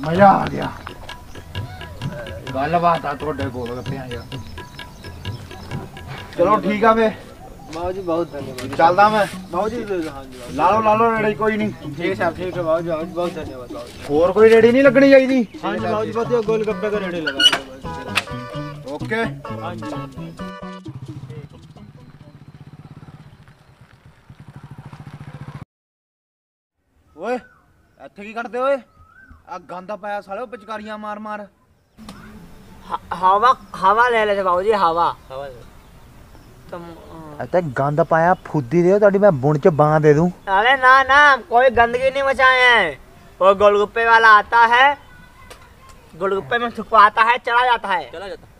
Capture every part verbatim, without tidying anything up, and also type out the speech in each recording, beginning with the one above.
मजा आ गया गल बात आ थोड़े गोलगप्पे यार चलो ठीक है वे बाबू जी बहुत धन्यवाद चलदा मैं बाबू जी ला लो ला लो रेड़ी कोई नहीं ठीक है ठीक है बाबू जी बहुत धन्यवाद बाबू जी और कोई रेड़ी नहीं लगनी चाहिए हाँ जी बाबू जी बस गोलगप्पे का रेडी लगा ओके हाँ जी ਓਏ ਇੱਥੇ ਕੀ ਕਰਦੇ ਓਏ ਆ ਗੰਦਾ ਪਾਇਆ ਸਾਲੇ ਪਿਚਕਾਰੀਆਂ ਮਾਰ ਮਾਰ हवा हवा ले लेते बाबू जी हवा तुम ਇੱਥੇ ਗੰਦ ਪਾਇਆ ਫੁੱਦੀ ਦਿਓ ਤੁਹਾਡੀ ਮੈਂ ਬੁਣ ਚ ਬਾਂ ਦੇ ਦੂੰ अरे ना ना कोई गंदगी नहीं मचाए हैं वो गोलगप्पे वाला आता है गोलगप्पे में थुकवाता है चला जाता है चला जाता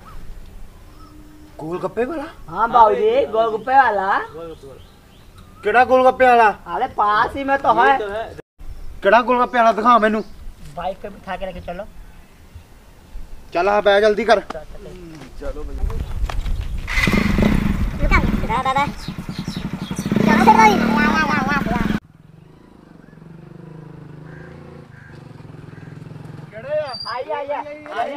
ਗੋਲਗੱਪੇ ਵਾਲਾ हाँ बाबू जी गोलगप्पे वाला ਕਿਹੜਾ ਗੋਲਗੱਪੇ ਵਾਲਾ अरे पास ही में तो है ਕਿਹੜਾ ਗੋਲਗੱਪੇ ਵਾਲਾ ਦਿਖਾ ਮੈਨੂੰ बाइक पे बिठा के लेके चलो ਚੱਲ ਆ ਬੈ ਜਲਦੀ ਕਰ आइए आइए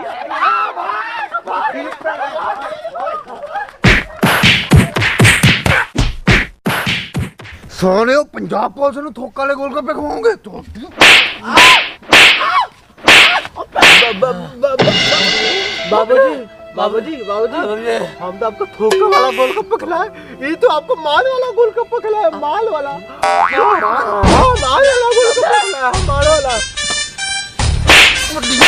ਸੋਹਣਿਓ ਪੰਜਾਬ ਪੁਲਿਸ ਨੂੰ ਥੋਕ ਵਾਲੇ ਗੋਲਗੱਪੇ ਖਵਾਓਗੇ ਤੂੰ बाबू जी बाबू जी बाबू जी हम तो आपको थोका वाला गोलगप्पा खिलाए ये तो आपको माल वाला गोलगप्पा खिलाया माल वाला हाँ, माल वाला गोलगप्पा खिलाया माल वाला